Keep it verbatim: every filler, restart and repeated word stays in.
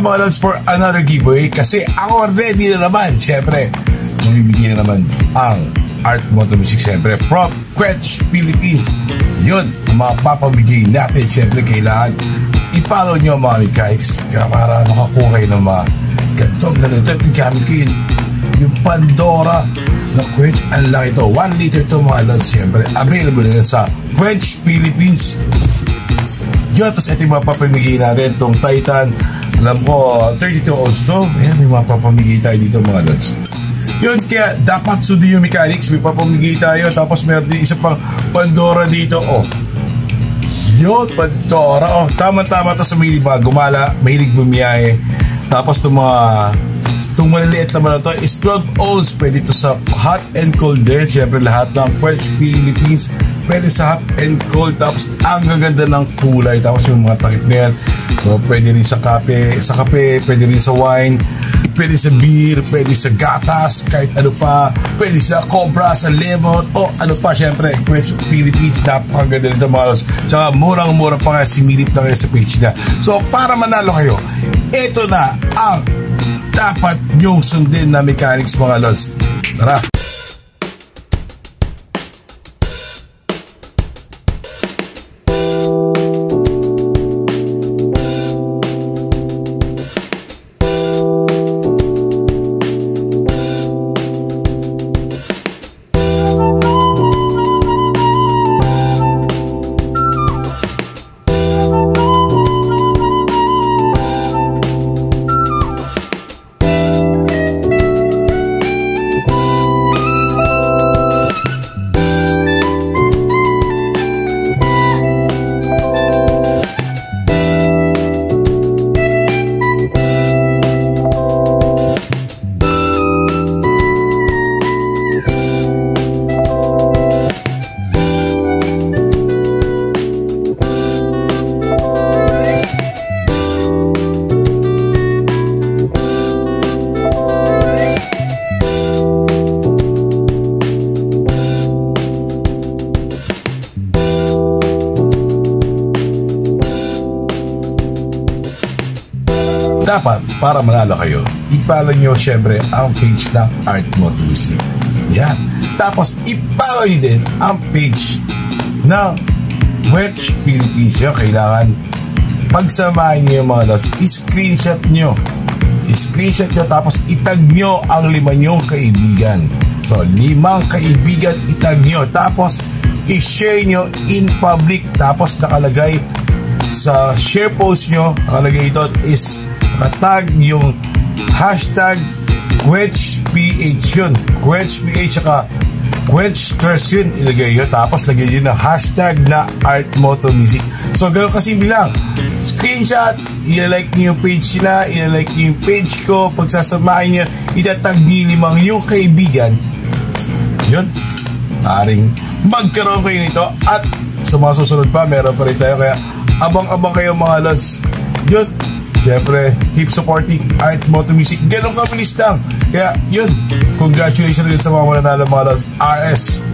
mga lods for another giveaway kasi ako ready na naman. Siyempre, mamibigyan na naman ang Artmotomusic siyempre from Quenched Philippines. Yun, ang mga papamigay natin. Siyempre, kailangan i-follow nyo mga guys para makakuha kayo ng mga gantong na nito. Gamit ko yun, yung Pandora na Quench. Ang laki ito, one liter ito mga lods. Siyempre, available na sa Quenched Philippines. Yun, tapos ito yung mga papamigay natin. Itong Titan, alam ko, thirty-two ounce to. Ayan, may mga papamigay tayo dito mga lods. Yun, kaya dapat sundin yung mechanics. May papamigay tayo. Tapos meron din isa pang Pandora dito. Oh, yun, Pandora. Oh, tama-tama ito sa mahilig mga gumala, mahilig bumiyahe. Tapos itong mga itong maliliit naman na ito is twelve ounce. Pwede ito sa hot and cold din. Siyempre lahat ng Quenched Philippines pwede sa hot and cold. Tapos ang gaganda ng kulay. Tapos yung mga takip na yan, so pwede rin sa kape, sa kape, pwede rin sa wine, pwede sa beer, pwede sa gatas, kahit ano pa, pwede sa cobra, sa lemon, o ano pa. Syempre, Quenched Philippines, napakaganda nito mga lods. Tsaka murang-mura pa nga, similip na kayo sa page na. So para manalo kayo, ito na ang dapat nyong sundin na mechanics mga lods. Tara! Dapat, para manalo kayo, i-follow nyo syempre ang page ng Artmotomusic. Yan. Tapos, i-follow nyo din ang page ng Quenched Philippines. Yan, kailangan pagsamahin nyo yung mga lods, i-screenshot nyo. I-screenshot nyo, tapos itag nyo ang lima nyong kaibigan. So, limang kaibigan, itag nyo. Tapos, i-share nyo in public. Tapos, nakalagay sa share post nyo, nakalagay ito is nakatag yung hashtag Quenched P H yun. Quenched P H saka Quenched stress yun. Ilagay yun. Tapos lagay yun ng hashtag na Artmotomusic. So ganoon kasimple lang. Screenshot, i-like nyo yung page nila, i-like nyo yung page ko. Pagsasamahin nyo, itatag nyo limang yung kaibigan. Yun. Maring magkaroon kayo nito. At sa mga susunod pa, meron pa rin tayo. Kaya abang-abang kayo mga lods. Yun. Siyempre, keep supporting Artmotomusic. Ganun kabilis lang. Kaya, yun. Congratulations rin sa mga mananalo mga lods. R S